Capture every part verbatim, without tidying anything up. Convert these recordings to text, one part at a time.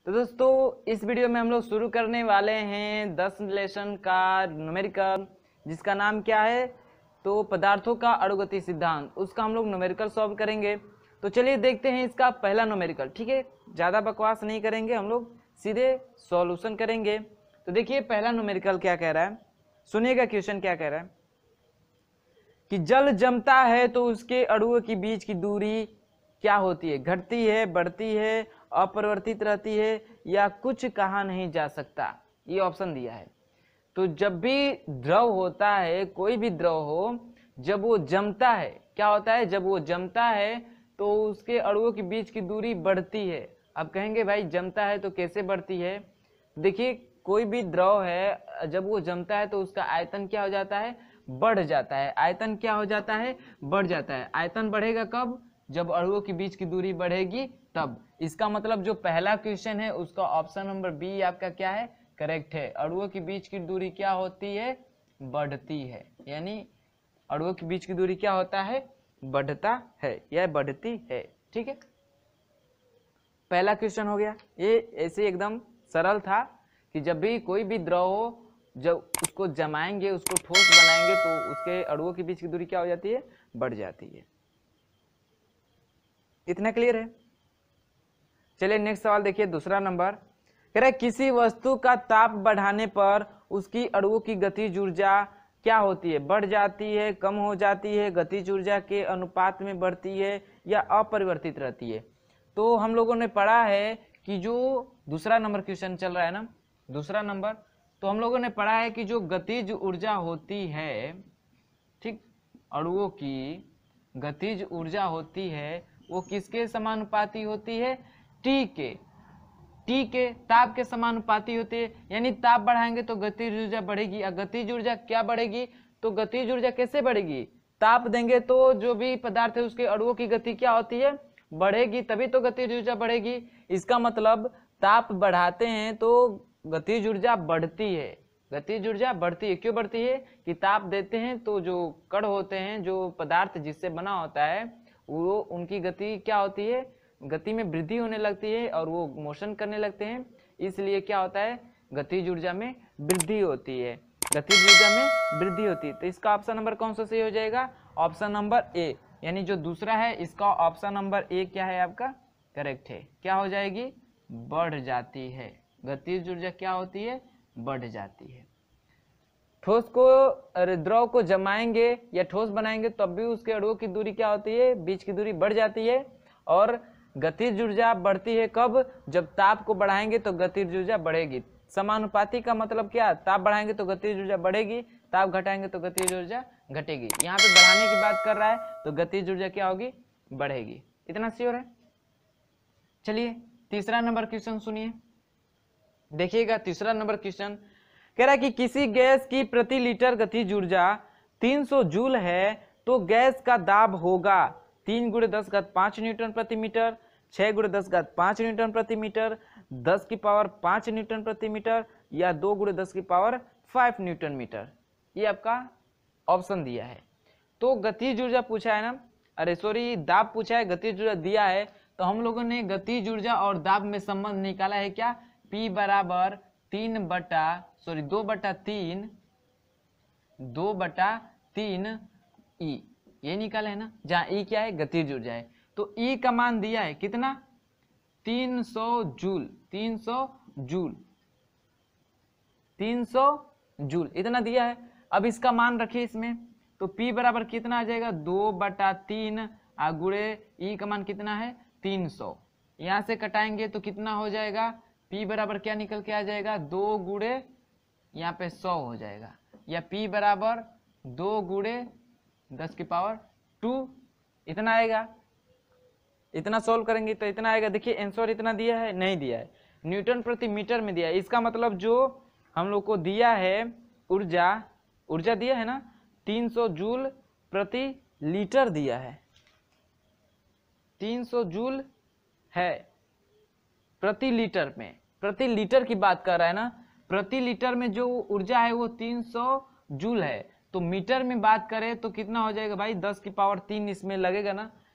तो दोस्तों इस वीडियो में हम लोग शुरू करने वाले हैं दस लेसन का न्यूमेरिकल, जिसका नाम क्या है तो पदार्थों का अणुगति सिद्धांत। उसका हम लोग न्यूमेरिकल सॉल्व करेंगे। तो चलिए देखते हैं इसका पहला न्यूमेरिकल। ठीक है, ज़्यादा बकवास नहीं करेंगे, हम लोग सीधे सॉल्यूशन करेंगे। तो देखिए पहला न्यूमेरिकल क्या कह रहा है, सुनिएगा क्वेश्चन क्या कह रहा है कि जल जमता है तो उसके अणुओं के बीच की दूरी क्या होती है, घटती है, बढ़ती है, अपरिवर्तित रहती है या कुछ कहा नहीं जा सकता। ये ऑप्शन दिया है। तो जब भी द्रव होता है, कोई भी द्रव हो, जब वो जमता है क्या होता है, जब वो जमता है तो उसके अणुओं के बीच की दूरी बढ़ती है। अब कहेंगे भाई जमता है तो कैसे बढ़ती है। देखिए कोई भी द्रव है जब वो जमता है तो उसका आयतन क्या हो जाता है, बढ़ जाता है। आयतन क्या हो जाता है, बढ़ जाता है। आयतन बढ़ेगा कब, जब अणुओं के बीच की दूरी बढ़ेगी तब। इसका मतलब जो पहला क्वेश्चन है उसका ऑप्शन नंबर बी आपका क्या है, करेक्ट है। अणुओं के बीच की दूरी क्या होती है, बढ़ती है। यानी अणुओं के बीच की दूरी क्या होता है, बढ़ता है या बढ़ती है। ठीक है, पहला क्वेश्चन हो गया। ये ऐसे एकदम सरल था कि जब भी कोई भी द्रव हो, जब उसको जमाएंगे, उसको ठोस बनाएंगे तो उसके अणुओं के बीच की दूरी क्या हो जाती है, बढ़ जाती है। इतना क्लियर है। चलिए नेक्स्ट सवाल देखिए, दूसरा नंबर कह रहा है किसी वस्तु का ताप बढ़ाने पर उसकी अणुओं की गतिज ऊर्जा क्या होती है, बढ़ जाती है, कम हो जाती है, गतिज ऊर्जा के अनुपात में बढ़ती है या अपरिवर्तित रहती है। तो हम लोगों ने पढ़ा है कि जो दूसरा नंबर क्वेश्चन चल रहा है ना, दूसरा नंबर, तो हम लोगों ने पढ़ा है कि जो गतिज ऊर्जा होती है, ठीक, अणुओं की गतिज ऊर्जा होती है वो किसके समानुपाती होती है, टी के, टी के ताप के समानुपाती होती है। यानी ताप बढ़ाएंगे तो गतिज ऊर्जा बढ़ेगी। और गतिज ऊर्जा क्या बढ़ेगी, तो गतिज ऊर्जा कैसे बढ़ेगी, ताप देंगे तो जो भी पदार्थ है उसके अणुओं की गति क्या होती है, बढ़ेगी, तभी तो गतिज ऊर्जा बढ़ेगी। इसका मतलब ताप बढ़ाते हैं तो गतिज ऊर्जा बढ़ती है। गतिज ऊर्जा बढ़ती है, क्यों बढ़ती है कि ताप देते हैं तो जो कण होते हैं, जो पदार्थ जिससे बना होता है, वो उनकी गति क्या होती है, गति में वृद्धि होने लगती है और वो मोशन करने लगते हैं। इसलिए क्या होता है, गतिज ऊर्जा में वृद्धि होती है, गतिज ऊर्जा में वृद्धि होती है। तो इसका ऑप्शन नंबर कौन सा सही हो जाएगा, ऑप्शन नंबर ए, यानी जो दूसरा है इसका ऑप्शन नंबर ए क्या है आपका, करेक्ट है। क्या हो जाएगी, बढ़ जाती है। गतिज ऊर्जा क्या होती है, बढ़ जाती है। ठोस को द्रव को जमाएंगे या ठोस बनाएंगे तब भी उसके अणुओं की दूरी क्या होती है, बीच की दूरी बढ़ जाती है। और गतिज ऊर्जा बढ़ती है कब, जब ताप को बढ़ाएंगे तो गतिज ऊर्जा बढ़ेगी। समानुपाती का मतलब क्या, ताप बढ़ाएंगे तो गतिज ऊर्जा बढ़ेगी, ताप घटाएंगे तो गतिज ऊर्जा घटेगी। यहाँ पे बढ़ाने की बात कर रहा है तो गतिज ऊर्जा क्या होगी, बढ़ेगी। इतना श्योर है। चलिए तीसरा नंबर क्वेश्चन सुनिए, देखिएगा तीसरा नंबर क्वेश्चन कह रहा है कि किसी गैस की प्रति लीटर गतिज ऊर्जा तीन सौ जूल है तो गैस का दाब होगा तीन गुणे दस घात पांच न्यूटन प्रति मीटर, छह गुणे दस घात पांच न्यूटन प्रति मीटर, दस की पावर पांच न्यूटन प्रति मीटर या दो गुणे दस की पावर फाइव न्यूटन मीटर। ये आपका ऑप्शन दिया है। तो गतिज ऊर्जा पूछा है ना, अरे सॉरी दाब पूछा है, गतिज ऊर्जा दिया है। तो हम लोगों ने गतिज ऊर्जा और दाब में संबंध निकाला है क्या, P बराबर तीन बटा सॉरी दो बटा तीन दो बटा तीन ई, ये निकाला है ना, जहाँ ई क्या है, गतिज ऊर्जा है। तो ई का मान दिया है कितना, तीन सौ जूल, तीन सौ जूल, तीन सौ जूल इतना दिया है। अब इसका मान रखिए इसमें, तो P बराबर कितना आ जाएगा, दो बटा तीन गुणे ई का मान कितना है, तीन सौ। यहाँ से कटाएंगे तो कितना हो जाएगा, P बराबर क्या निकल के आ जाएगा, दो गुणे यहाँ पे सौ हो जाएगा, या P बराबर दो गुणे दस की पावर टू, इतना आएगा। इतना सोल्व करेंगे तो इतना आएगा। देखिए आंसर इतना दिया है, नहीं दिया है, न्यूटन प्रति मीटर में दिया है। इसका मतलब जो हम लोग को दिया है ऊर्जा, ऊर्जा दिया है ना तीन सौ जूल प्रति लीटर दिया है, तीन सौ जूल है प्रति लीटर में, प्रति लीटर की बात कर रहा है ना, प्रति लीटर में जो ऊर्जा है वो तीन सौ जूल है। तो मीटर में बात करें तो कितना हो जाएगा भाई, दस की पावर तीन इसमें लगेगा ना,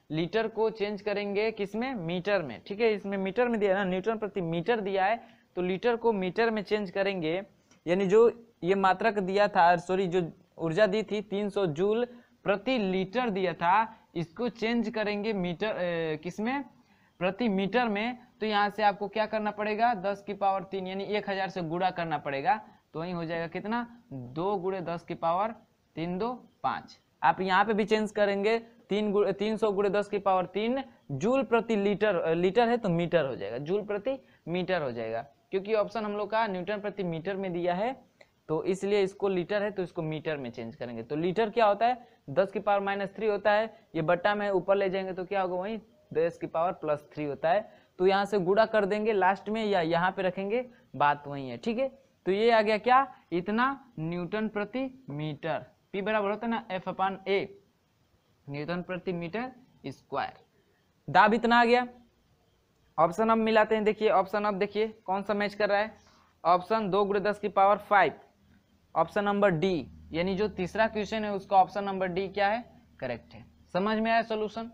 लीटर को चेंज करेंगे किसमें, मीटर में। ठीक है, इसमें मीटर में दिया है ना, न्यूटन प्रति मीटर दिया है, तो लीटर को मीटर में चेंज करेंगे। यानी जो ये मात्रक दिया था, सॉरी जो ऊर्जा दी थी तीन सौ जूल प्रति लीटर दिया था, इसको चेंज करेंगे मीटर किसमें, प्रति मीटर में। तो यहाँ से आपको क्या करना पड़ेगा, दस की पावर तीन यानी एक हजार से गुणा करना पड़ेगा। तो वही हो जाएगा कितना, दो गुणे दस की पावर तीन दो पाँच। आप यहाँ पे भी चेंज करेंगे, तीन गुणे तीन सौ गुणे दस की पावर तीन जूल प्रति लीटर, लीटर है तो मीटर हो जाएगा, जूल प्रति मीटर हो जाएगा, क्योंकि ऑप्शन हम लोग का न्यूटन प्रति मीटर में दिया है, तो इसलिए इसको लीटर है तो इसको मीटर में चेंज करेंगे। तो लीटर क्या होता है, दस की पावर माइनस थ्री होता है, ये बट्टा में ऊपर ले जाएंगे तो क्या होगा, वही दस की पावर प्लस थ्री होता है। तो यहाँ से गुणा कर देंगे लास्ट में या यहाँ पे रखेंगे, बात वही है। ठीक है, तो ये आ गया क्या, इतना न्यूटन प्रति मीटर, पी बराबर होता है ना एफ अपान ए, न्यूटन प्रति मीटर स्क्वायर। दाब इतना आ गया। ऑप्शन अब मिलाते हैं, देखिए ऑप्शन अब देखिए कौन सा मैच कर रहा है, ऑप्शन दो गुणे दस की power five, option number D, यानी जो तीसरा क्वेश्चन है उसका ऑप्शन नंबर डी क्या है, करेक्ट है। समझ में आया सोल्यूशन,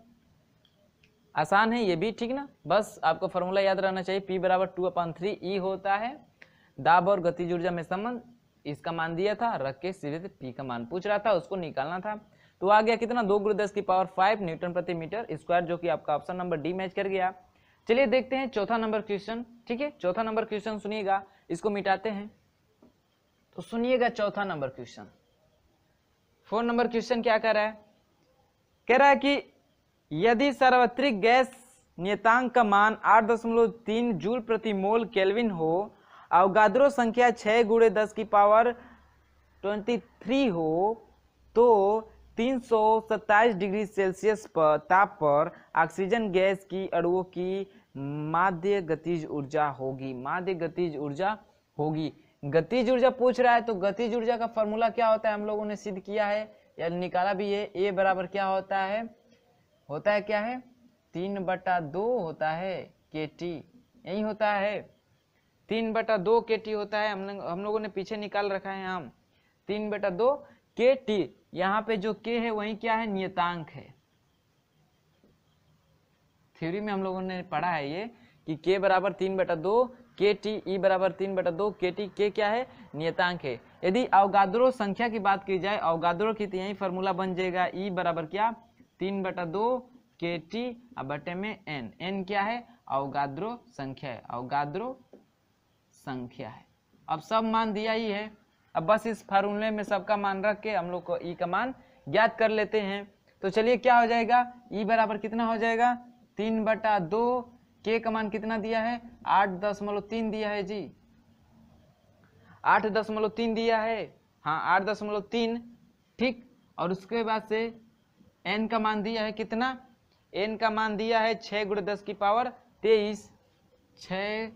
आसान है ये भी, ठीक ना। बस आपको फॉर्मूला याद रहना चाहिए, पी बराबर टू अपॉन थ्री ई होता है, दाब और गतिज ऊर्जा में संबंध, इसका मान दिया था, रख के सीधे पी का मान पूछ रहा था, उसको निकालना था। तो आ गया कितना, दो गुणे दस की पावर फाइव न्यूटन प्रति मीटर स्क्वायर, जो कि आपका ऑप्शन नंबर डी मैच कर गया। चलिए देखते हैं चौथा नंबर क्वेश्चन। ठीक है, चौथा नंबर क्वेश्चन सुनिएगा, इसको मिटाते हैं। तो सुनिएगा चौथा number question. Four number question क्या कह रहा है, कह रहा है कि यदि सार्वत्रिक गैस नियतांक का मान आठ दशमलव तीन जूल प्रति मोल केल्विन हो, अवगाद्रो संख्या छह गुणे दस की पावर ट्वेंटी थ्री हो, तो तीन सौ सत्ताईस डिग्री सेल्सियस पर ताप पर ऑक्सीजन गैस की अणुओं की माध्य गतिज ऊर्जा होगी, माध्य गतिज ऊर्जा होगी। गतिज ऊर्जा पूछ रहा है, तो गतिज ऊर्जा का फॉर्मूला क्या होता है, हम लोगों ने सिद्ध किया है या निकाला भी है, ए बराबर क्या होता है, होता है क्या है, तीन बटा दो होता है के टी, यही होता है, तीन बटा दो के टी होता है। हम हम लोगों ने पीछे निकाल रखा है, हम तीन बटा दो के टी, यहाँ पे जो के है वही क्या है, नियतांक है। थ्योरी में हम लोगों ने पढ़ा है ये कि के बराबर तीन बटा दो के टी, ई बराबर तीन बटा दो के टी, के क्या है, नियतांक है। यदि अवगाद्रो संख्या की बात की जाए, अवगाद्रो की, तो यही फॉर्मूला बन जाएगा, ई बराबर क्या, तीन बटा दो के टी अब बटे में एन, एन क्या है, अवगाद्रो संख्या है, अवगाद्रो संख्या है। अब सब मान दिया ही है, अब बस इस फार्मूले में सबका मान रख के हम लोग को ई का मान ज्ञात कर लेते हैं। तो चलिए क्या हो जाएगा, ई बराबर कितना हो जाएगा, तीन बटा दो, के का मान कितना दिया है, आठ दशमलव तीन दिया है जी, आठ दशमलव तीन दिया है, हाँ आठ दशमलव तीन, ठीक। और उसके बाद से एन का मान दिया है कितना, एन का मान दिया है छः गुणे दस की पावर तेईस, छः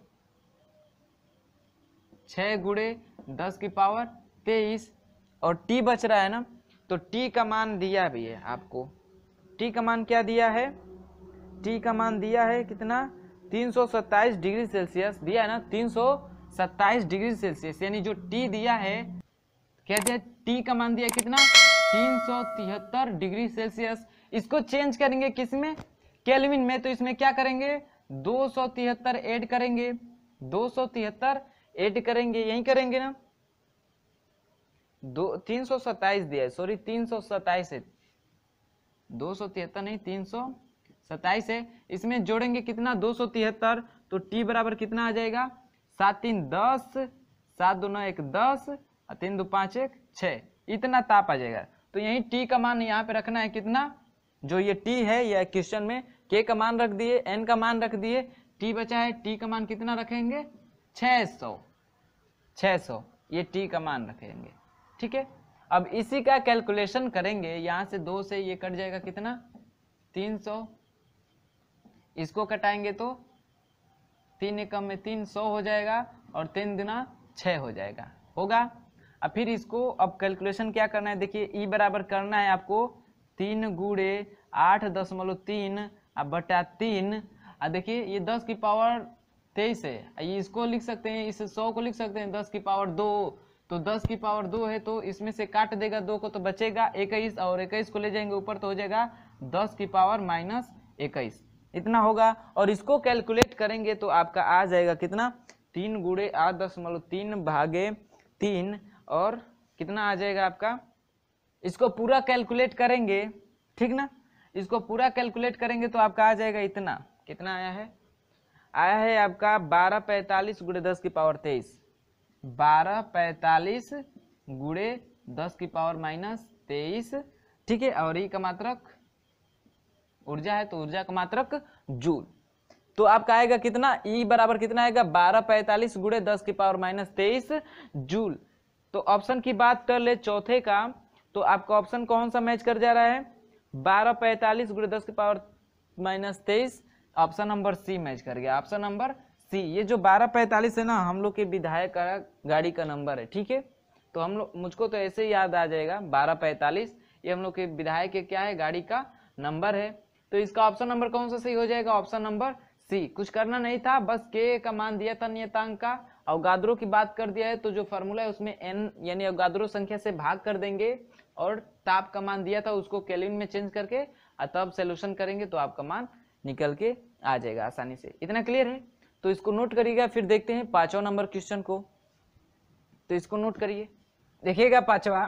छः गुणे दस की पावर तेईस, और टी बच रहा है ना, तो टी का मान दिया भी है आपको, टी का मान क्या दिया है, टी का मान दिया है कितना, तीन सौ सत्ताईस डिग्री सेल्सियस दिया है ना, तीन सौ सत्ताईस डिग्री सेल्सियस, यानी जो टी दिया है, कहते हैं टी का मान दिया कितना, तीन सौ तिहत्तर डिग्री सेल्सियस। इसको चेंज करेंगे किसमें, केल्विन में, तो इसमें क्या करेंगे, दो सौ तिहत्तर ऐड करेंगे, दो सौ तिहत्तर ऐड करेंगे, यही करेंगे ना, दो तीन सौ सत्ताईस दिया है, सॉरी तीन सौ सत्ताईस है, दो सौ तिहत्तर नहीं तीन सौ सत्ताईस है, इसमें जोड़ेंगे कितना, दो सौ तिहत्तर, तो टी बराबर कितना आ जाएगा, सात तीन दस, सात दो नौ एक दस, तीन दो पाँच एक छः, इतना ताप आ जाएगा। तो यही टी का मान यहाँ पे रखना है कितना, जो ये टी है या क्वेश्चन में के का मान रख दिए, एन का मान रख दिए, टी बचा है, टी का मान कितना रखेंगे, छः सौ, छः सौ ये टी का मान रखेंगे, ठीक है। अब इसी का कैलकुलेशन करेंगे, यहाँ से दो से ये कट जाएगा कितना, तीन सौ, इसको कटाएंगे तो तीन एकम में तीन सौ हो जाएगा, और तीन गुना छः हो जाएगा, होगा। अब फिर इसको अब कैलकुलेशन क्या करना है, देखिए ई बराबर करना है आपको तीन गुणे आठ दशमलव तीन अब बटा तीन, अब देखिए ये दस की पावर तेईस है, ये इसको लिख सकते हैं, इस सौ को लिख सकते हैं दस की पावर दो, तो दस की पावर दो है, तो इसमें से काट देगा दो को तो बचेगा इक्कीस, और इक्कीस को ले जाएंगे ऊपर तो हो जाएगा दस की पावर माइनस इक्कीस इतना होगा। और इसको कैलकुलेट करेंगे तो आपका आ जाएगा कितना, तीन गुड़े आठ दशमलव तीन भागे तीन, और कितना आ जाएगा आपका, इसको पूरा कैलकुलेट करेंगे, ठीक ना, इसको पूरा कैलकुलेट करेंगे तो आपका आ जाएगा इतना, कितना आया है, आया है आपका बारह पैंतालीस गुड़े दस की पावर तेईस, बारह पैंतालीस गुड़े दस की पावर माइनस तेईस, ठीक है। और ई का मात्रक ऊर्जा है तो ऊर्जा का मात्रक जूल। तो आपका आएगा कितना, ई बराबर कितना आएगा, बारह पैंतालीस गुड़े दस की पावर माइनस तेईस जूल। तो ऑप्शन की बात कर ले चौथे का, तो आपका ऑप्शन कौन सा मैच कर जा रहा है, बारह पैंतालीस गुड़े दस की पावर माइनस तेईस, ऑप्शन नंबर सी मैच कर गया, ऑप्शन नंबर सी। ये जो बारह पैंतालीस है ना, हम लोग के विधायक का गाड़ी का नंबर है, ठीक है। तो हम लोग, मुझको तो ऐसे ही याद आ जाएगा बारह पैंतालीस, ये हम लोग के विधायक के क्या है, गाड़ी का नंबर है। तो इसका ऑप्शन नंबर कौन सा सही हो जाएगा, ऑप्शन नंबर सी। कुछ करना नहीं था, बस के का मान दिया था नियतांक का, अवगाद्रो की बात कर दिया है, तो जो फॉर्मूला है उसमें एन यानी अवगाद्रो संख्या से भाग कर देंगे, और ताप का मान दिया था उसको केल्विन में चेंज करके, और तब सोल्यूशन करेंगे तो आपका मान निकल के आ जाएगा आसानी से। इतना क्लियर है, तो इसको नोट करिएगा। फिर देखते हैं पांचवा नंबर क्वेश्चन को, तो इसको नोट करिए, देखिएगा पांचवा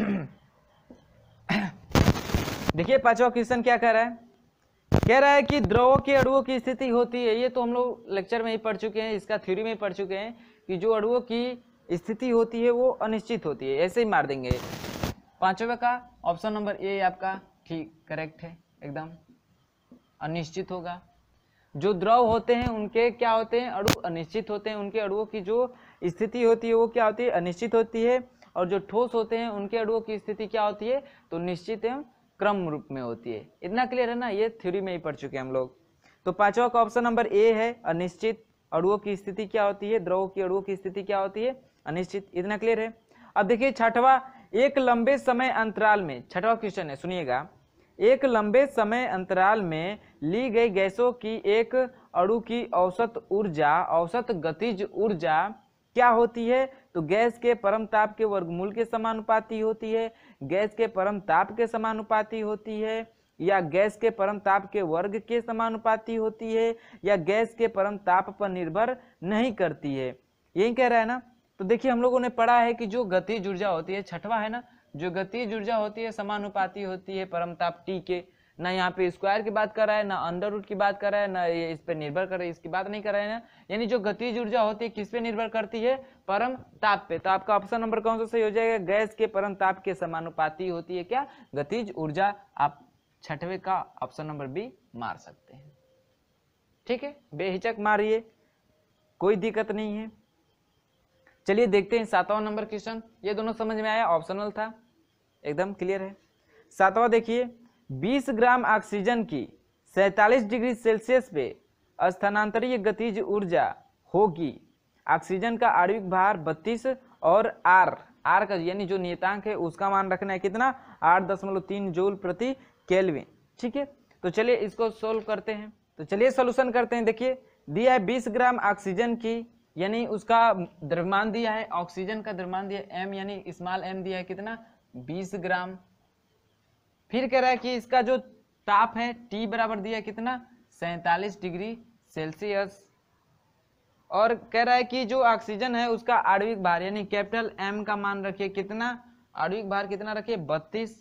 देखिए पांचवा क्वेश्चन क्या कह रहा है, कह रहा है कि द्रवों के अणुओं की स्थिति होती है, ये तो हम लोग लेक्चर में ही पढ़ चुके हैं, इसका थ्योरी में ही पढ़ चुके हैं कि जो अणुओं की स्थिति होती है वो अनिश्चित होती है, ऐसे ही मार देंगे। पांचवे का ऑप्शन नंबर ए आपका ठीक करेक्ट है, एकदम अनिश्चित होगा। जो द्रव होते हैं उनके क्या होते हैं, अणु अनिश्चित होते हैं, उनके अणुओं की जो स्थिति होती है वो क्या होती है, अनिश्चित होती है। और जो ठोस होते हैं उनके अणुओं की स्थिति क्या होती है, तो निश्चित एवं क्रम रूप में होती है। इतना क्लियर है ना, ये थ्योरी में ही पढ़ चुके हैं हम लोग। तो पांचवा का ऑप्शन नंबर ए है, अनिश्चित अणुओं की स्थिति क्या होती है, द्रवों की अणुओं की स्थिति क्या होती है, अनिश्चित। इतना क्लियर है। अब देखिए छठवा, एक लंबे समय अंतराल में, छठवा क्वेश्चन है सुनिएगा, एक लंबे समय अंतराल में ली गई गैसों की एक अणु की औसत ऊर्जा, औसत गतिज ऊर्जा क्या होती है, तो गैस के परम ताप के वर्गमूल के समानुपाती होती है, गैस के परम ताप के समानुपाती होती है, या गैस के परम ताप के वर्ग के समानुपाती होती है, या गैस के परम ताप पर निर्भर नहीं करती है, यही कह रहा है ना। तो देखिए हम लोगों ने पढ़ा है कि जो गतिज ऊर्जा होती है, छठवा है ना, जो गतिज ऊर्जा होती है समानुपाती होती है परम ताप टी के, ना यहाँ पे स्क्वायर की बात कर रहा है, ना अंडर रूट की बात कर रहा है, ना ये इस पे निर्भर कर रहा है, इसकी बात नहीं कर रहा है ना। यानी जो गतिज ऊर्जा होती है किस पे निर्भर करती है, परम ताप पे। तो आपका ऑप्शन नंबर कौन सा सही हो जाएगा, गैस के परम ताप के समानुपाती होती है क्या, गतिज ऊर्जा। आप छठवे का ऑप्शन नंबर बी मार सकते हैं, ठीक है, बेहिचक मारिए, कोई दिक्कत नहीं है। चलिए देखते हैं सातवां नंबर क्वेश्चन, ये दोनों समझ में आया, ऑप्शनल था, एकदम क्लियर है। सातवां देखिए, बीस ग्राम ऑक्सीजन की सैंतालीस डिग्री सेल्सियस पे स्थानांतरीय गतिज ऊर्जा होगी, ऑक्सीजन का आणविक भार बत्तीस, और आर आर का यानी जो नियतांक है उसका मान रखना है कितना, आठ दशमलव तीन जूल प्रति केल्विन, ठीक है। तो चलिए इसको सोल्व करते हैं, तो चलिए सोल्यूशन करते हैं। देखिए दिया है बीस ग्राम ऑक्सीजन की, यानी उसका द्रव्यमान दिया है, ऑक्सीजन का द्रव्यमान दिया है एम, यानी स्मॉल एम दिया है कितना, बीस ग्राम। फिर कह रहा है कि इसका जो ताप है टी बराबर दिया है कितना, सैंतालीस डिग्री सेल्सियस, और कह रहा है कि जो ऑक्सीजन है उसका आणविक भार यानी कैपिटल एम का मान रखिए कितना, आणविक भार कितना रखिए बत्तीस,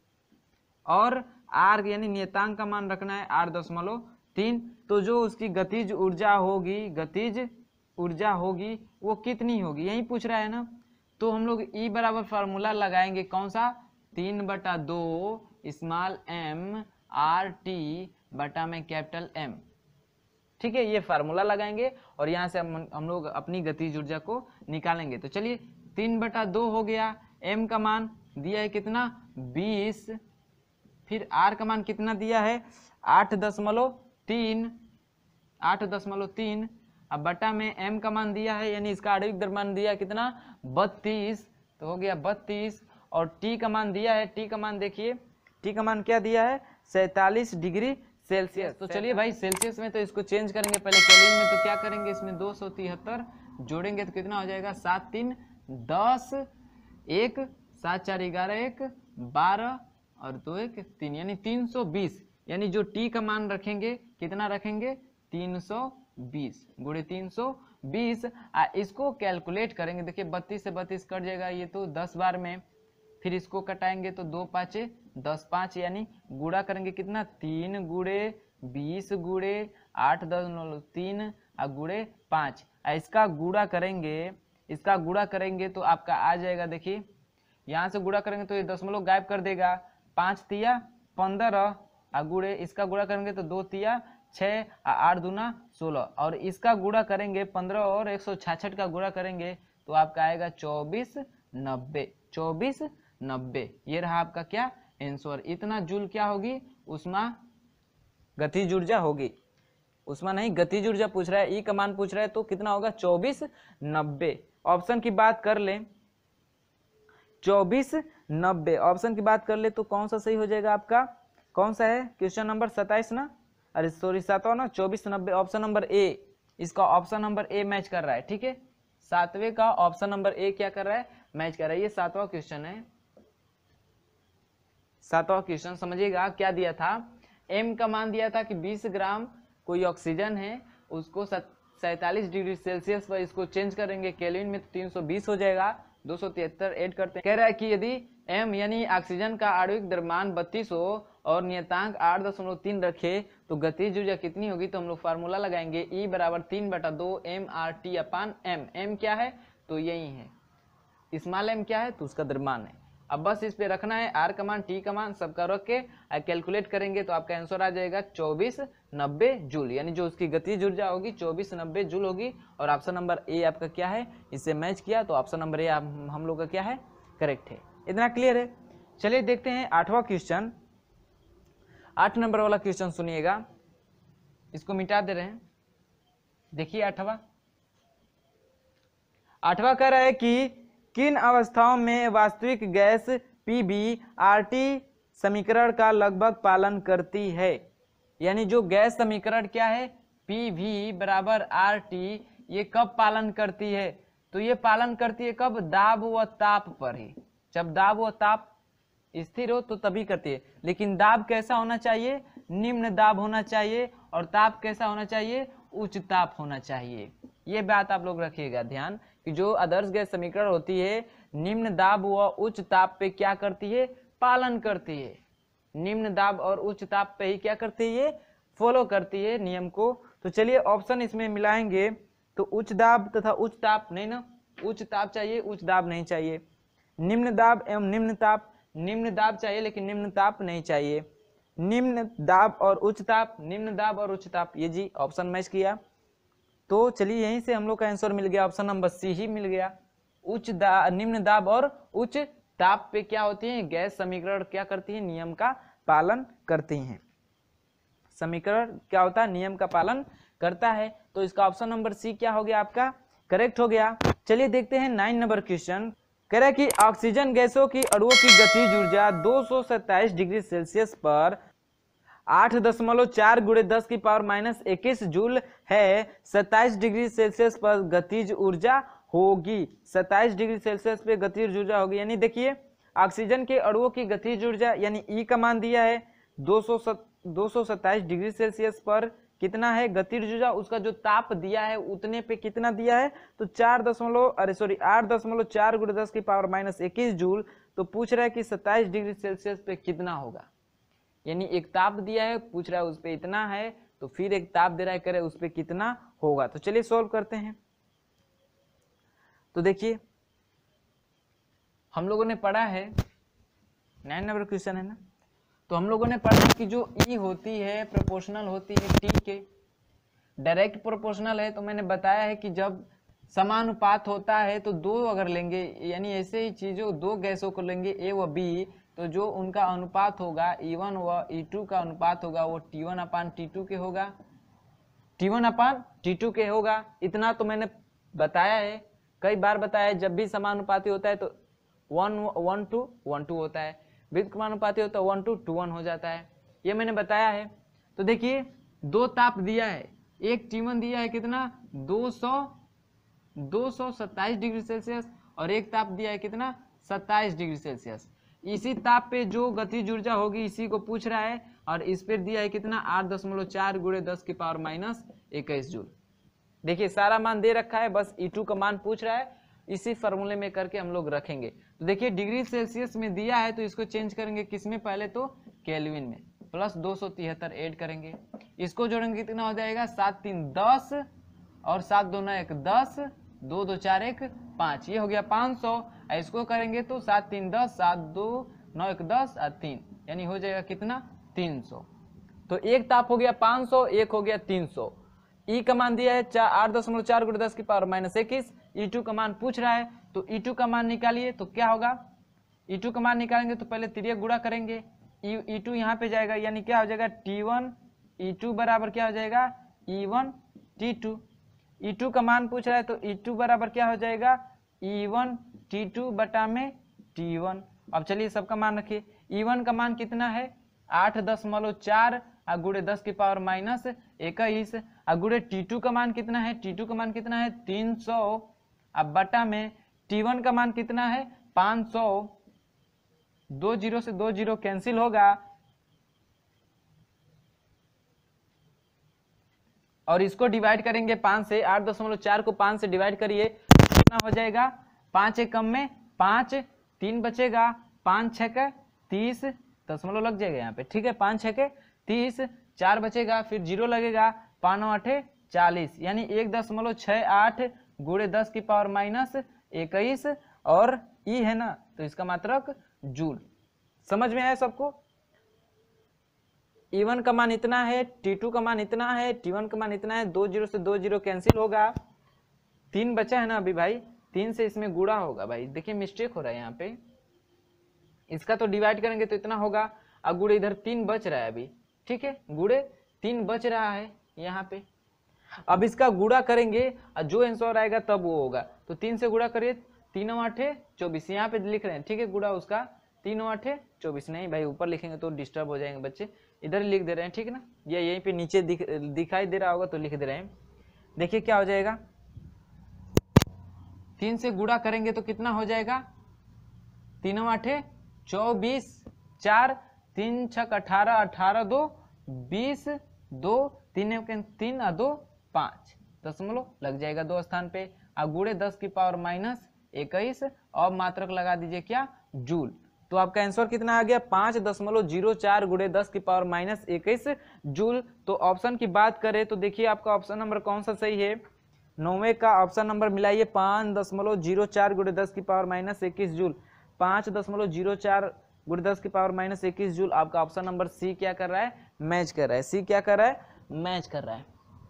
और आर यानी नियतांक का मान रखना है आठ दशमलव तीन। तो जो उसकी गतिज ऊर्जा होगी, गतिज ऊर्जा होगी वो कितनी होगी, यही पूछ रहा है ना। तो हम लोग ई बराबर फार्मूला लगाएंगे, कौन सा, तीन बटा दो स्मॉल एम आर टी बटा में कैपिटल एम, ठीक है, ये फार्मूला लगाएंगे और यहाँ से हम हम लोग अपनी गतिज ऊर्जा को निकालेंगे। तो चलिए तीन बटा दो हो गया, एम का मान दिया है कितना, बीस, फिर आर का मान कितना दिया है, आठ दशमलव तीन, आठ दशमलव तीन, अब बटा में एम का मान दिया है यानी इसका आणविक द्रव्यमान दिया कितना, बत्तीस, तो हो गया बत्तीस, और टी का मान दिया है, टी का मान देखिए, टी का मान क्या दिया है, सैंतालीस डिग्री सेल्सियस। तो चलिए भाई सेल्सियस में तो इसको चेंज करेंगे, पहले केल्विन में तो क्या करेंगे, इसमें दो सौ तिहत्तर जोड़ेंगे तो कितना हो जाएगा, सात तीन दस, एक सात चार ग्यारह, एक बारह, और दो एक तीन, यानी तीन सौ बीस, यानी जो टी का मान रखेंगे कितना रखेंगे तीन सौ बीस गुणे तीन सौ बीस। इसको कैलकुलेट करेंगे, देखिए बत्तीस से बत्तीस कट जाएगा ये तो दस बार में, फिर इसको कटाएंगे तो दो पाँचे दस पाँच, यानी गुणा करेंगे कितना तीन गुणे बीस गुणे आठ दस नौ तीन और गुणे पाँच। इसका गुणा करेंगे इसका गुणा करेंगे तो आपका आ जाएगा, देखिए यहाँ से गुणा करेंगे तो ये दशमलव गायब कर देगा, पाँच तिया पंद्रह और गुणे इसका गुणा करेंगे तो दो तिया छः आठ दूना सोलह, और इसका गुणा करेंगे पंद्रह और एक सौ छाछठ का गुणा करेंगे तो आपका आएगा चौबीस नब्बे चौबीस नब्बे। ये रहा आपका क्या आंसर। इतना जूल क्या होगी उष्मा गतिज ऊर्जा होगी, उष्मा नहीं गतिज ऊर्जा पूछ रहा है, ई का मान पूछ रहा है तो कितना होगा चौबीस नब्बे। ऑप्शन की बात कर ले चौबीस नब्बे, ऑप्शन की बात कर ले तो कौन सा सही हो जाएगा आपका, कौन सा है क्वेश्चन नंबर सत्ताईस ना, अरे सॉरी सातवां ना, चौबीस नब्बे ऑप्शन नंबर ए, इसका ऑप्शन नंबर ए मैच कर रहा है। ठीक है, सातवें का ऑप्शन नंबर ए क्या कर रहा है मैच कर रहा है। ये सातवां क्वेश्चन है, सातवां क्वेश्चन समझिएगा क्या दिया था, एम का मान दिया था कि बीस ग्राम कोई ऑक्सीजन है, उसको सैंतालीस डिग्री सेल्सियस पर इसको चेंज करेंगे केल्विन में तो तीन सौ बीस हो जाएगा, दो सौ तिहत्तर ऐड करते हैं। कह रहा है कि यदि एम यानी ऑक्सीजन का आणविक द्रव्यमान बत्तीस हो और नियतांक आठ दशमलव तीन रखे तो गतिज ऊर्जा कितनी होगी, तो हम लोग फार्मूला लगाएंगे ई बराबर तीन बटा दो M R T upon M. M क्या है तो यही है, स्मॉल एम क्या है तो उसका द्रव्यमान है। अब बस इस पे रखना है आर का मान टी का मान सबका रख के कैलकुलेट करेंगे तो आपका आंसर आ जाएगा चौबीस नब्बे जूल, यानी जो उसकी गतिज ऊर्जा होगी चौबीस नब्बे जूल होगी। और ऑप्शन नंबर ए आपका क्या है, इससे मैच किया तो ऑप्शन नंबर ए हम लोग का क्या है करेक्ट है। इतना क्लियर है। चलिए देखते हैं आठवां क्वेश्चन, आठ नंबर वाला क्वेश्चन सुनिएगा, इसको मिटा दे रहे हैं। देखिए आठवां आठवां कह रहा है कि किन अवस्थाओं में वास्तविक गैस पी बी आर टी समीकरण का लगभग पालन करती है, यानी जो गैस समीकरण क्या है पी वी बराबर आर टी, ये कब पालन करती है, तो ये पालन करती है कब, दाब व ताप पर ही। जब दाब व ताप स्थिर हो तो तभी करती है, लेकिन दाब कैसा होना चाहिए, निम्न दाब होना चाहिए, और ताप कैसा होना चाहिए, उच्च ताप होना चाहिए। ये बात आप लोग रखिएगा ध्यान कि जो आदर्श गैस समीकरण होती है निम्न दाब व उच्च ताप पे क्या करती है, पालन करती है। निम्न दाब और उच्च ताप पे ही क्या करती है, ये फॉलो करती है नियम को। तो चलिए ऑप्शन इसमें मिलाएंगे तो उच्च दाब तथा उच्च ताप नहीं ना, उच्च ताप चाहिए उच्च दाब नहीं चाहिए, निम्न दाब एवं निम्न ताप, निम्न दाब चाहिए लेकिन निम्न ताप नहीं चाहिए, निम्न दाब और उच्च ताप, निम्न दाब और उच्च ताप, ये जी ऑप्शन मैच किया। तो चलिए यहीं से हम लोग का आंसर मिल गया, ऑप्शन नंबर सी ही मिल गया। उच्च दाब निम्न दाब और उच्च ताप पे क्या होती है, गैस समीकरण क्या करती है, नियम का पालन करती हैं। समीकरण क्या होता है, नियम का पालन करता है। तो इसका ऑप्शन नंबर सी क्या हो गया आपका करेक्ट हो गया। चलिए देखते हैं नाइन नंबर क्वेश्चन, कह रहा है कि ऑक्सीजन गैसों की अणुओं की गतिज ऊर्जा दो सौ सत्ताईस डिग्री सेल्सियस पर आठ दशमलव चार गुणे दस की पावर माइनस इक्कीस जूल है, सत्ताईस डिग्री सेल्सियस पर गतिज ऊर्जा होगी, सत्ताईस डिग्री सेल्सियस पे गतिज ऊर्जा होगी। यानी देखिए ऑक्सीजन के अणुओं की गतिज ऊर्जा यानी ई का मान दिया है दो सौ सत्ताईस डिग्री सेल्सियस पर कितना है गतिज ऊर्जा, उसका जो ताप दिया है उतने पे कितना दिया है तो चार दशमलव अरे सॉरी आठ दशमलव चार गुणे दस की पावर माइनस इक्कीस जूल। तो पूछ रहा है कि सत्ताईस डिग्री सेल्सियस पे कितना होगा, यानी एक ताप दिया है पूछ रहा है उस पे इतना है, तो फिर एक ताप दे रहा है करे उस पे कितना होगा। तो चलिए सॉल्व करते हैं। तो देखिए हम लोगों ने पढ़ा है नाइन नंबर क्वेश्चन है ना, तो हम लोगों ने पढ़ा कि जो ई होती है प्रोपोर्शनल होती है टी के, डायरेक्ट प्रोपोर्शनल है। तो मैंने बताया है कि जब समानुपात होता है तो दो अगर लेंगे, यानी ऐसे ही चीजों दो गैसों को लेंगे ए व बी, तो जो उनका अनुपात होगा ई वन व ई टू का अनुपात होगा वो T one upon T two के होगा, T one upon T two के होगा। इतना तो मैंने बताया है, कई बार बताया है, जब भी समानुपाती होता है तो one one two one two होता है, व्युत्क्रमानुपाती होता है वन टू टू वन हो जाता है, ये मैंने बताया है। तो देखिए दो ताप दिया है, एक टी वन दिया है कितना दो सौ दो सौ सत्ताईस डिग्री सेल्सियस और एक ताप दिया है कितना सत्ताईस डिग्री सेल्सियस। इसी ताप पे जो गतिज ऊर्जा होगी इसी को पूछ रहा है, और इस पर दिया है कितना आठ दशमलव चार गुणे दस की पावर माइनस इक्कीस जूल। देखिए सारा मान दे रखा है, बस ई टू का मान पूछ रहा है, इसी फॉर्मूले में करके हम लोग रखेंगे। तो देखिए डिग्री सेल्सियस में दिया है तो इसको चेंज करेंगे किसमें, पहले तो केल्विन में, प्लस दो सौ तिहत्तर ऐड करेंगे, इसको जोड़ेंगे कितना हो जाएगा सात तीन दस और सात दो नौ एक दस, दो दो चार एक पाँच, ये हो गया पाँच सौ। इसको करेंगे तो सात तीन दस, सात दो नौ एक दस और तीन, यानी हो जाएगा कितना तीन सौ। तो एक ताप हो गया पाँच सौ, एक हो गया तीन सौ। ई का मान दिया है चार आठ दशमलव चार गुणे दस की पावर माइनस इक्कीस, ई टू का मान पूछ रहा है तो ई टू का मान निकालिए। तो क्या होगा, ई टू का मान निकालेंगे तो पहले तिर्यक गुणा करेंगे, ई टू यहाँ पे जाएगा, यानी क्या हो जाएगा टी वन ई टू बराबर क्या हो जाएगा E one T two. E two का मान पूछ रहा है तो ई टू बराबर क्या हो जाएगा ई वन टी टू बटा में टी वन। अब चलिए सबका मान रखिए, ई वन का मान कितना है आठ दशमलव चार गुणे दस की पावर माइनस इक्कीस, गुणे टी टू का मान कितना है, टी टू का मान कितना है तीन सौ, अब बटा में टी वन का मान कितना है पाँच सौ, दो जीरो से दो जीरो कैंसिल होगा और इसको डिवाइड करेंगे पाँच से, आठ दशमलव चार को पाँच से डिवाइड करिए कितना हो जाएगा, पाँच एक कम में पाँच, तीन बचेगा, पाँच छः के तीस, दशमलव लग जाएगा यहाँ पे, ठीक है, पाँच छः के तीस, चार बचेगा, फिर जीरो लगेगा, पाँच नौ आठे चालीस, यानी एक दशमलव छः आठ गुणे दस की पावर माइनस इक्कीस और ई है ना तो इसका मात्रक जूल। समझ में आया सबको, ई वन का मान इतना है, टी टू का मान इतना है, टी वन का मान इतना है, दो जीरो से दो जीरो कैंसिल होगा, तीन बचा है ना अभी भाई, तीन से इसमें गुणा होगा भाई, देखिए मिस्टेक हो रहा है यहाँ पे, इसका तो डिवाइड करेंगे तो इतना होगा, अब गुणे इधर तीन बच रहा है अभी, ठीक है, गुणे तीन बच रहा है यहाँ पे, अब इसका गुणा करेंगे और जो आंसर आएगा तब वो होगा, तो तीन से गुणा करिए, तीनों आठे चौबीस, यहाँ पे लिख रहे हैं, ठीक है, गुणा उसका तीनों आठे चौबीस, नहीं भाई ऊपर लिखेंगे तो डिस्टर्ब हो जाएंगे बच्चे, इधर लिख दे रहे हैं, ठीक है ना, या यहीं पे नीचे दिख दिखाई दे रहा होगा तो लिख दे रहे हैं। देखिए क्या हो जाएगा, तीन से गुणा करेंगे तो कितना हो जाएगा, तीनों आठे चौबीस, चार तीन छक अठारह, अठारह दो बीस, दो तीन तीन और दो पाँच, दशमलव लग जाएगा दो स्थान पे, और गुणे दस की पावर माइनस इक्कीस और मात्रक लगा दीजिए क्या जूल। तो आपका आंसर कितना आ गया पाँच दशमलव जीरो चार गुणे दस की पावर माइनस इक्कीस जूल। तो ऑप्शन की बात करें तो देखिए आपका ऑप्शन नंबर कौन सा सही है, नौवे का ऑप्शन नंबर मिलाइए, पाँच दशमलव जीरो चार गुणे दस की पावर माइनस इक्कीस जूल, पाँच दशमलव जीरो चार गुणे दस की पावर माइनस इक्कीस जूल। आपका ऑप्शन नंबर सी क्या कर रहा है, मैच कर रहा है, सी क्या कर रहा है, मैच कर रहा है,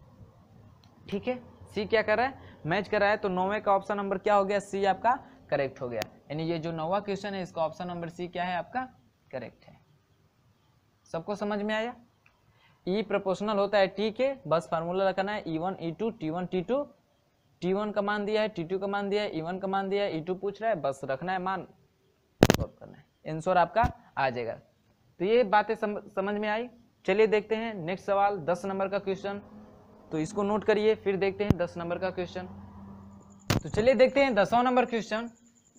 ठीक है, सी क्या कर रहा है, मैच कर रहा है। तो नौवे का ऑप्शन नंबर क्या हो गया, सी आपका करेक्ट हो गया, यानी ये जो नौवा क्वेश्चन है इसका ऑप्शन नंबर सी क्या है आपका करेक्ट है। सबको समझ में आया, ई प्रोपोर्शनल होता है टी के, बस फार्मूला रखना है E one E two T one T two, T one का मान दिया है, टी टू का मान दिया है, ई वन का मान दिया है, ई टू पूछ रहा है, बस रखना है मान, सॉल्व करना है, आंसर आपका आ जाएगा। तो ये बातें सम, समझ में आई। चलिए देखते हैं नेक्स्ट सवाल, दस नंबर का क्वेश्चन, तो इसको नोट करिए, फिर देखते हैं दस नंबर का क्वेश्चन। तो चलिए देखते हैं दसवां नंबर क्वेश्चन,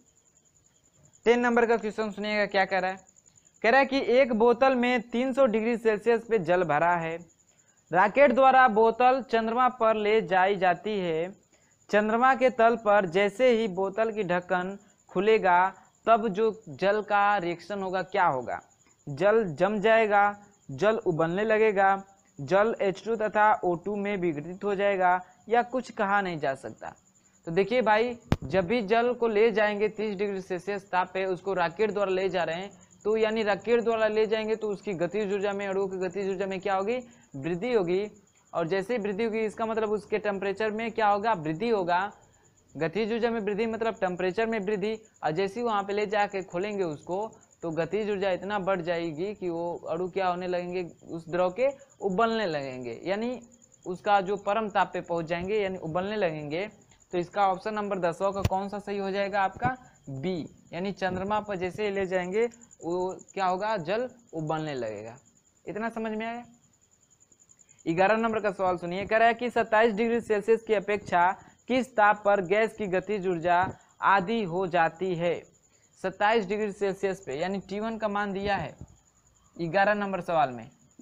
टेन नंबर का क्वेश्चन सुनिएगा क्या कह रहा है। कह रहा है कि एक बोतल में तीन सौ डिग्री सेल्सियस पे जल भरा है, रॉकेट द्वारा बोतल चंद्रमा पर ले जाई जाती है, चंद्रमा के तल पर जैसे ही बोतल की ढक्कन खुलेगा तब जो जल का रिएक्शन होगा क्या होगा, जल जम जाएगा, जल उबलने लगेगा, जल एच टू तथा ओ टू में विघटित हो जाएगा, या कुछ कहा नहीं जा सकता। तो देखिए भाई, जब भी जल को ले जाएंगे तीस डिग्री सेल्सियस ताप पे, उसको रॉकेट द्वारा ले जा रहे हैं, तो यानी रॉकेट द्वारा ले जाएंगे तो उसकी गतिज ऊर्जा में, अणुओं की गतिज ऊर्जा में क्या होगी, वृद्धि होगी, और जैसे ही वृद्धि होगी इसका मतलब उसके टेम्परेचर में क्या होगा, वृद्धि होगा, गतिज ऊर्जा में वृद्धि मतलब टेम्परेचर में वृद्धि, और जैसे ही वहाँ पे ले जाके खोलेंगे उसको तो गतिज ऊर्जा इतना बढ़ जाएगी कि वो अणु क्या होने लगेंगे, उस द्रव के उबलने लगेंगे, यानी उसका जो परम ताप पे पहुँच जाएंगे, यानी उबलने लगेंगे। तो इसका ऑप्शन नंबर दसवां का कौन सा सही हो जाएगा आपका, बी, यानी चंद्रमा पर जैसे ही ले जाएंगे वो क्या होगा, जल उबलने लगेगा। इतना समझ में आया। ग्यारह नंबर का सवाल सुनिए, कह रहा है कि सत्ताईस डिग्री सेल्सियस की अपेक्षा किस ताप पर गैस की गतिज ऊर्जा आधी हो जाती है, सत्ताईस डिग्री सेल्सियस पे, यानी टी वन का मान दिया है ग्यारह नंबर सवाल में,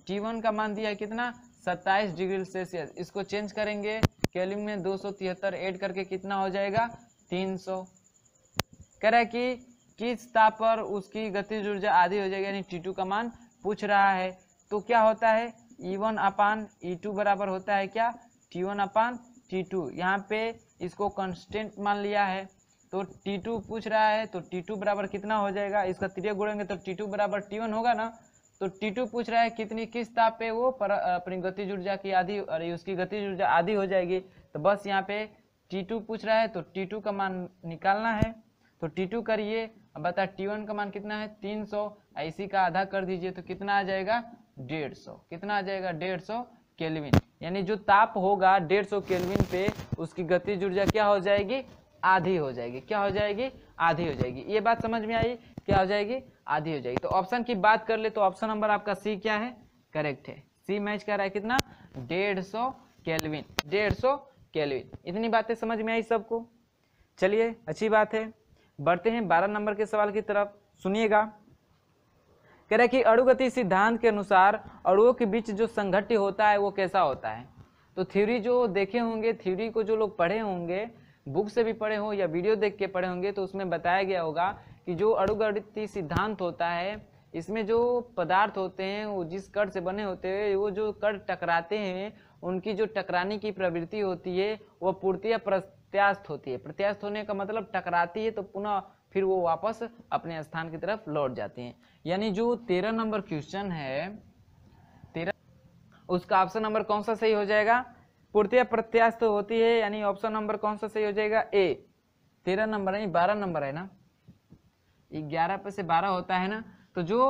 टी वन का मान दिया है कितना, सत्ताईस डिग्री सेल्सियस। इसको चेंज करेंगे केल्विन में, दो सौ तिहत्तर ऐड करके कितना हो जाएगा, तीन सौ। कह रहा है कि किस ताप पर उसकी गतिज ऊर्जा आधी हो जाएगी, यानी टी टू का मान पूछ रहा है। तो क्या होता है, E one upon E to बराबर होता है क्या, T one upon T two. यहाँ पे इसको कांस्टेंट मान लिया है, तो टी टू पूछ रहा है, तो टी टू बराबर कितना हो जाएगा, इसका त्रिज्या गुणेंगे तो टी टू बराबर टी वन होगा ना। तो टी टू पूछ रहा है कितनी, किस ताप पे वो पर अपनी गतिज ऊर्जा की आधी, अरे उसकी गतिज ऊर्जा आधी हो जाएगी। तो बस यहाँ पे टी टू पूछ रहा है, तो टी टू का मान निकालना है। तो टी टू करिए, अब बता टी वन का मान कितना है, तीन सौ, इसी का आधा कर दीजिए तो कितना आ जाएगा, डेढ़ सौ। कितना आ जाएगा, डेढ़ सौ केल्विन। यानी जो ताप होगा डेढ़ सौ केल्विन पे उसकी गतिज ऊर्जा क्या हो जाएगी, आधी हो जाएगी। क्या हो जाएगी, आधी हो जाएगी। ये बात समझ में आई, क्या हो जाएगी, आधी हो जाएगी। तो ऑप्शन की बात कर ले तो ऑप्शन नंबर आपका सी क्या है, करेक्ट है। सी मैच कर रहा है कितना, डेढ़ सौ केल्विन, डेढ़ सौ केल्विन। इतनी बातें समझ में आई सबको, चलिए अच्छी बात है। बढ़ते हैं बारह नंबर के सवाल की तरफ, सुनिएगा। कह रहा है कि अणुगति सिद्धांत के अनुसार अणुओं के बीच जो संघट्य होता है वो कैसा होता है। तो थ्योरी जो देखे होंगे, थ्योरी को जो लोग पढ़े होंगे, बुक से भी पढ़े हो या वीडियो देख के पढ़े होंगे, तो उसमें बताया गया होगा कि जो अणुगति सिद्धांत होता है, इसमें जो पदार्थ होते हैं वो जिस कण से बने होते हैं, वो जो कण टकराते हैं उनकी जो टकराने की प्रवृत्ति होती है वो पूर्णतः प्रत्यास्थ होती है। प्रत्यास्थ होने का मतलब टकराती है तो पुनः फिर वो वापस अपने स्थान की तरफ लौट जाते हैं। यानी जो तेरह नंबर क्वेश्चन है, तेरह, उसका ऑप्शन नंबर कौन सा सही हो जाएगा, पूर्णतः प्रत्यास्थ होती है। यानी ऑप्शन नंबर कौन सा सही हो जाएगा, ए। तेरह नंबर नहीं, बारह नंबर है ना, ग्यारह पे से बारह होता है ना। तो जो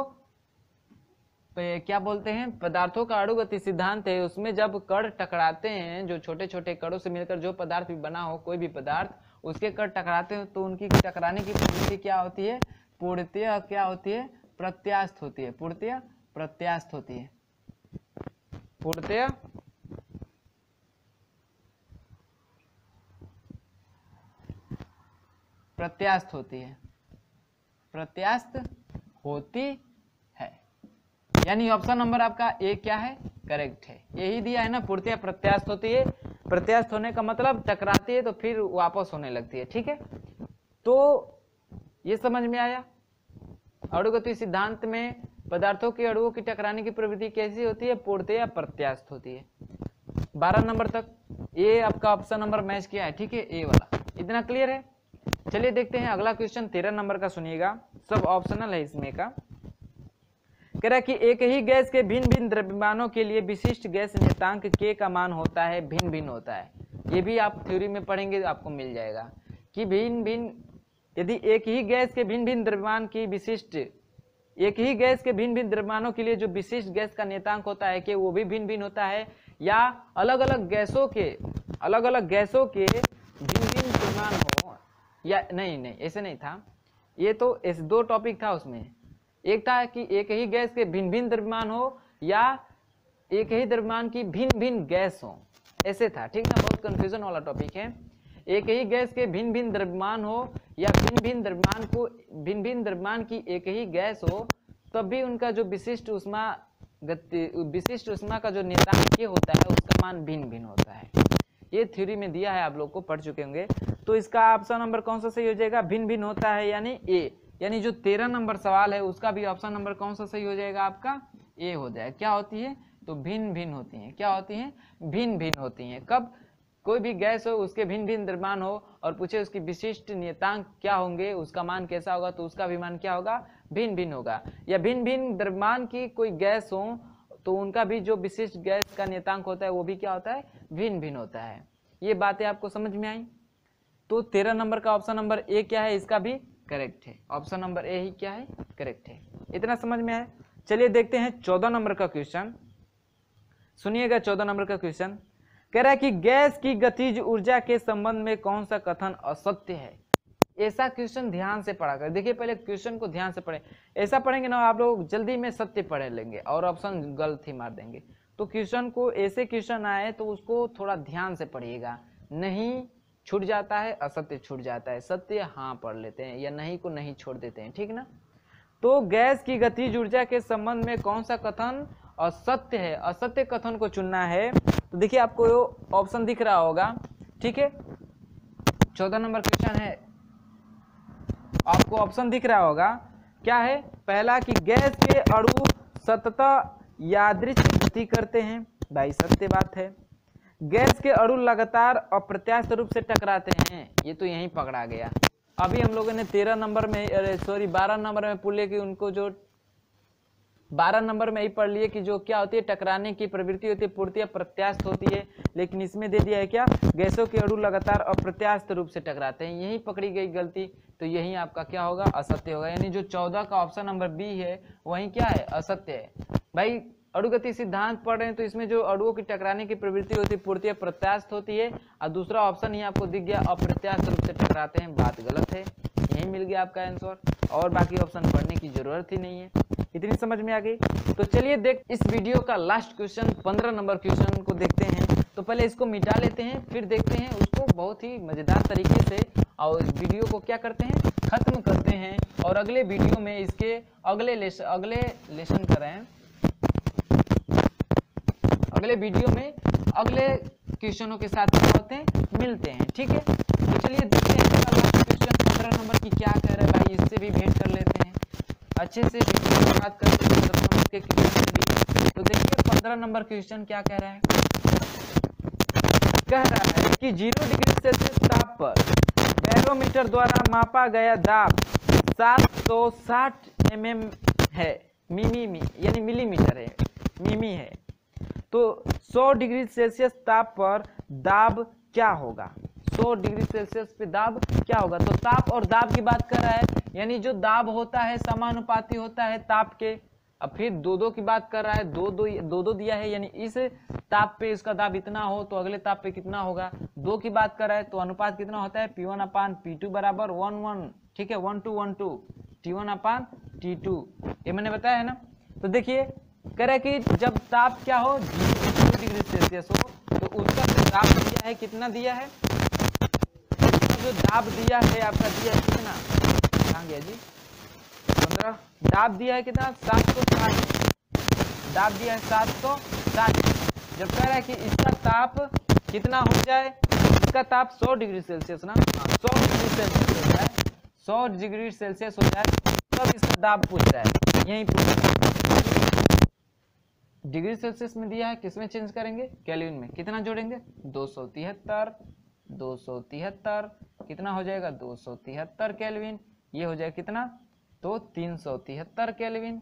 क्या बोलते हैं, पदार्थों का अणुगति सिद्धांत है, उसमें जब कण टकराते हैं, जो छोटे छोटे कणों से मिलकर जो पदार्थ भी बना हो, कोई भी पदार्थ, उसके कण टकराते हैं तो उनकी टकराने की प्रवृत्ति क्या होती है, पूर्णतः क्या होती है, प्रत्यास्थ होती है। पूर्णतः प्रत्यास्थ होती है, पूर्णतः प्रत्यास्थ होती है, प्रत्यास्थ होती है। यानी ऑप्शन नंबर आपका ए क्या है, करेक्ट है। यही दिया है ना, पूर्णतः प्रत्यास्थ होती है। प्रत्यास्थ होने का मतलब टकराती है तो फिर वापस होने लगती है, ठीक है। तो ये समझ में आया। अणुगति सिद्धांत में पदार्थों के अणुओं की टकराने की प्रवृत्ति कैसी होती है, पूर्णतः प्रत्यास्थ होती है। बारह नंबर तक ये आपका ऑप्शन नंबर मैच किया है, ठीक है, ए वाला। इतना क्लियर है। चलिए देखते हैं अगला क्वेश्चन, तेरह नंबर का सुनिएगा, सब ऑप्शनल है इसमें का। कह रहा है कि एक ही गैस के भिन्न भिन्न द्रव्यमानों के लिए विशिष्ट गैस नियतांक के का मान होता है, भिन्न भिन्न होता है। ये भी आप थ्योरी में पढ़ेंगे तो आपको मिल जाएगा कि भिन्न भिन्न, यदि एक ही गैस के भिन्न भिन्न द्रव्यमान की विशिष्ट, एक ही गैस के भिन्न भिन्न द्रव्यमानों के लिए जो विशिष्ट गैस का नियतांक होता है कि वो भी भिन्न भिन्न होता है, या अलग अलग गैसों के अलग अलग गैसों के भिन्न भिन्न द्रव्यमान हो, या नहीं नहीं ऐसे नहीं था। ये तो ऐसे दो टॉपिक था उसमें, एक था कि एक ही गैस के भिन्न भिन्न द्रव्यमान हो या एक ही द्रव्यमान की भिन्न भिन्न गैस हो, ऐसे था, ठीक ना। बहुत कंफ्यूजन वाला टॉपिक है। एक ही गैस के भिन्न भिन्न द्रव्यमान हो या भिन्न भिन्न द्रव्यमान को भिन्न भिन्न द्रव्यमान की एक ही गैस हो, तब भी उनका जो विशिष्ट ऊष्मा गति विशिष्ट ऊष्मा का जो नियतांक ये होता है उसका मान भिन्न भिन्न होता है। ये थ्योरी में दिया है, आप लोग को पढ़ चुके होंगे। तो इसका ऑप्शन नंबर कौन सा सही हो जाएगा, भिन्न भिन्न होता है, यानी ए। यानी जो तेरह नंबर सवाल है उसका भी ऑप्शन नंबर कौन सा सही हो जाएगा, आपका ए हो जाएगा। क्या होती है, तो भिन्न भिन्न होती हैं। क्या होती हैं, भिन्न भिन्न होती हैं। कब, कोई भी गैस हो उसके भिन्न भिन्न द्रव्यमान हो और पूछे उसकी विशिष्ट नियतांक क्या होंगे, उसका मान कैसा होगा, तो उसका भी मान क्या होगा, भिन्न भिन्न होगा। या भिन्न भिन्न द्रव्यमान की कोई गैस हो तो उनका भी जो विशिष्ट गैस का नियतांक होता है वो भी क्या होता है, भिन्न भिन्न होता है। ये बातें आपको समझ में आई। तो तेरह नंबर का ऑप्शन नंबर ए क्या है, इसका भी करेक्ट है। ऑप्शन नंबर ए ही क्या है, करेक्ट है। इतना समझ में आया। चलिए देखते हैं चौदह नंबर का क्वेश्चन, सुनिएगा। चौदह नंबर का क्वेश्चन कह रहा है कि गैस की गतिज ऊर्जा के संबंध में कौन सा कथन असत्य है। ऐसा क्वेश्चन ध्यान से पढ़ा कर देखिए, पहले क्वेश्चन को ध्यान से पढ़े। ऐसा पढ़ेंगे ना आप लोग जल्दी में सत्य पढ़ लेंगे और ऑप्शन गलत ही मार देंगे। तो क्वेश्चन को, ऐसे क्वेश्चन आए तो उसको थोड़ा ध्यान से पढ़िएगा, नहीं छूट जाता है, असत्य छूट जाता है, सत्य हाँ पढ़ लेते हैं या नहीं को नहीं छोड़ देते हैं, ठीक ना। तो गैस की गतिज ऊर्जा के संबंध में कौन सा कथन असत्य है, असत्य कथन को चुनना है। तो देखिए आपको ऑप्शन दिख रहा होगा, ठीक है, चौदह नंबर क्वेश्चन है, आपको ऑप्शन दिख रहा होगा क्या है, पहला कि गैस के अणु सततः यादृच्छिक गति करते हैं, भाई सत्य बात है। गैस के अणु लगातार अप्रत्याशित रूप से टकराते हैं, ये तो यहीं पकड़ा गया। अभी हम लोगों ने तेरह नंबर में, अरे सॉरी बारह नंबर में पूछे कि उनको जो बारह नंबर में ही पढ़ लिए कि जो क्या होती है, टकराने की प्रवृत्ति होती है, पूर्णतः प्रत्याशित होती है, लेकिन इसमें दे दिया है क्या, गैसों के अणु लगातार अप्रत्याशित रूप से टकराते हैं, यही पकड़ी गई गलती। तो यही आपका क्या होगा, असत्य होगा। यानी जो चौदह का ऑप्शन नंबर बी है वही क्या है, असत्य है। भाई अणुगति सिद्धांत पढ़ रहे हैं तो इसमें जो अणुओं की टकराने की प्रवृत्ति होती है पूर्णतः प्रत्याशित होती है, और दूसरा ऑप्शन ही आपको दिख गया अप्रत्याशित रूप से टकराते हैं, बात गलत है, यही मिल गया आपका आंसर, और बाकी ऑप्शन पढ़ने की जरूरत ही नहीं है। इतनी समझ में आ गई। तो चलिए देख इस वीडियो का लास्ट क्वेश्चन पंद्रह नंबर क्वेश्चन को देखते हैं। तो पहले इसको मिटा लेते हैं, फिर देखते हैं उसको बहुत ही मजेदार तरीके से, और इस वीडियो को क्या करते हैं, खत्म करते हैं, और अगले वीडियो में इसके अगले लेसन अगले लेसन करें अगले वीडियो में अगले क्वेश्चनों के साथ क्या होते हैं, मिलते हैं, ठीक है। तो चलिए देखते हैं इसका लास्ट क्वेश्चन पंद्रह नंबर की क्या कह रहा है, भाई इससे भी भेंट कर लेते हैं अच्छे से, वीडियो की बात करते हैं पंद्रह नंबर के क्वेश्चन भी। तो देखिए पंद्रह नंबर क्वेश्चन क्या कह रहा है, कह रहा है कि जीरो डिग्री सेल्सियस ताप पर बैरोमीटर द्वारा मापा गया दाब सात सौ साठ एम एम है, मिमी मी यानी मिलीमीटर है, मिमी है। तो सौ डिग्री सेल्सियस ताप पर दाब क्या होगा, सौ डिग्री सेल्सियस पे दाब क्या होगा। तो ताप और दाब की बात कर रहा है, यानी जो दाब होता है समानुपाती होता है ताप के। अब फिर दो दो की बात कर रहा है, दो दो दो दो दिया है, यानी इस ताप पे इसका दाब इतना हो तो अगले ताप पे कितना होगा। दो की बात कर रहा है तो अनुपात कितना होता है, P one upon P two बराबर वन वन, ठीक है, one two one two, T one upon T two, ये मैंने बताया है ना। तो देखिए कह रहा है कि जब ताप क्या हो, जीरो डिग्री सेल्सियस हो, तो उसका जो दाब दिया है कितना दिया है, जो दाब दिया है आपका दिया है कितना, कहाँ गया जी, पंद्रह, दाब दिया है कितना, सात सौ साठ, दाब दिया है सात सौ साठ। जब कह रहा है कि इसका ताप कितना हो जाए, इसका ताप सौ डिग्री सेल्सियस ना, सौ डिग्री सेल्सियस हो जाए, सौ डिग्री सेल्सियस हो जाए तब इसका दाब पूछ रहा है, यही पूछ रहा है। डिग्री सेल्सियस में दिया है, किसमें चेंज करेंगे, केल्विन में, कितना जोड़ेंगे, दो सौ तिहत्तर, दो सौ तिहत्तर कितना हो जाएगा, दो सौ तिहत्तर केल्विन, ये हो जाएगा कितना, तो तीन सौ तिहत्तर केल्विन।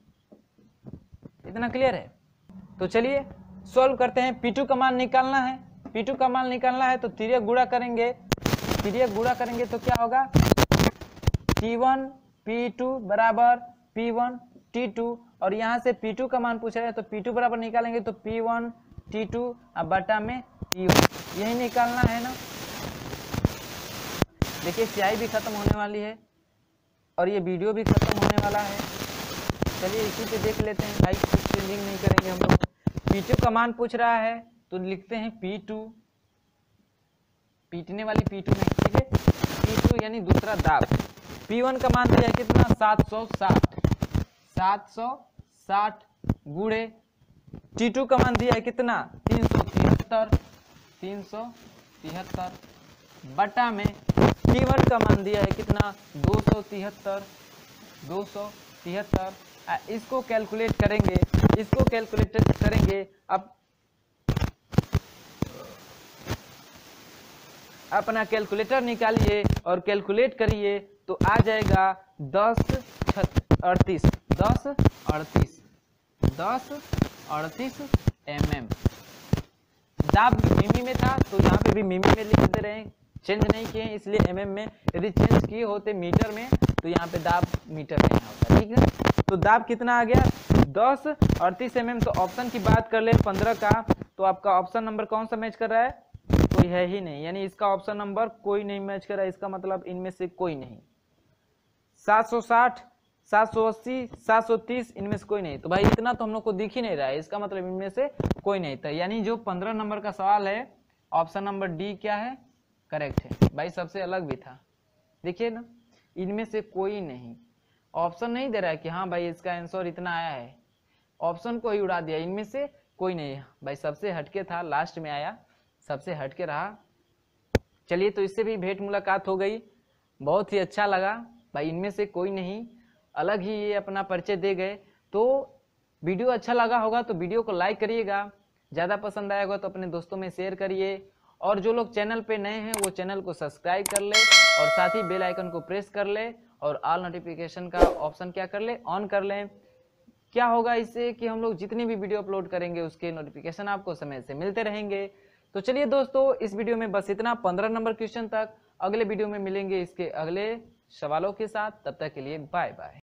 इतना क्लियर है। तो चलिए सॉल्व करते हैं। पी टू का मान निकालना है, पी टू का मान निकालना है तो तिर्यक गुणा करेंगे, तिर्यक गुणा करेंगे तो क्या होगा, टी वन पी टू बराबर पी वन टी टू, और यहाँ से पी टू का मान पूछ रहे हैं तो पी टू बराबर निकालेंगे तो पी वन टी टू अब बटा में टी वन, यही निकालना है ना। देखिए स्याही भी खत्म होने वाली है और ये वीडियो भी खत्म होने वाला है। चलिए इसी पे देख लेते हैं भाई, कुछ चेंजिंग नहीं करेंगे हम लोग। पी टू का मान पूछ रहा है तो लिखते हैं पी टू, पीटने वाली पी टू नहीं, ठीक है, पी टू यानी दूसरा दाब। पी वन का मान दिया है कितना, सात सौ साठ, सात सौ साठ गुणे टी टू का मान दिया है कितना, तीन सौ तिहत्तर, तीन सौ तिहत्तर बटा में टी वन का मान दिया है कितना, दो सौ तिहत्तर, दो सौ तिहत्तर। इसको कैलकुलेट करेंगे, इसको कैलकुलेट करेंगे। अब अपना कैलकुलेटर निकालिए और कैलकुलेट करिए तो आ जाएगा दस अड़तीस, दस अड़तीस, दस अड़तीस एम एम। दाब मिमी में था तो यहाँ पे भी मिमी में लिख दे रहे हैं, चेंज नहीं किए इसलिए एम एम में, यदि चेंज किए होते मीटर में तो यहाँ पे दाब मीटर में होता, ठीक है। तो दाब कितना आ गया, दस अड़तीस एम एम। तो ऑप्शन की बात कर ले पंद्रह का, तो आपका ऑप्शन नंबर कौन सा मैच कर रहा है, कोई है ही नहीं, यानी इसका ऑप्शन नंबर कोई नहीं मैच कर रहा है, इसका मतलब इनमें से कोई नहीं। सात सौ साठ, सात सौ अस्सी, सात सौ तीस, इनमें से कोई नहीं। तो भाई इतना तो हम लोग को दिख ही नहीं रहा है, इसका मतलब इनमें से कोई नहीं था, यानी जो पंद्रह नंबर का सवाल है ऑप्शन नंबर डी क्या है, करेक्ट है। भाई सबसे अलग भी था, देखिए ना, इनमें से कोई नहीं। ऑप्शन नहीं दे रहा है कि हाँ भाई इसका आंसर इतना आया है, ऑप्शन को ही उड़ा दिया, इनमें से कोई नहीं भाई, सबसे हटके था, लास्ट में आया, सबसे हटके रहा। चलिए, तो इससे भी भेंट मुलाकात हो गई, बहुत ही अच्छा लगा भाई, इनमें से कोई नहीं, अलग ही ये अपना परिचय दे गए। तो वीडियो अच्छा लगा होगा तो वीडियो को लाइक करिएगा, ज़्यादा पसंद आया होगा तो अपने दोस्तों में शेयर करिए, और जो लोग चैनल पे नए हैं वो चैनल को सब्सक्राइब कर ले, और साथ ही बेल आइकन को प्रेस कर ले, और ऑल नोटिफिकेशन का ऑप्शन क्या कर ले, ऑन कर लें। क्या होगा इससे कि हम लोग जितनी भी वीडियो अपलोड करेंगे उसके नोटिफिकेशन आपको समय से मिलते रहेंगे। तो चलिए दोस्तों, इस वीडियो में बस इतना, पंद्रह नंबर क्वेश्चन तक। अगले वीडियो में मिलेंगे इसके अगले सवालों के साथ, तब तक के लिए बाय बाय।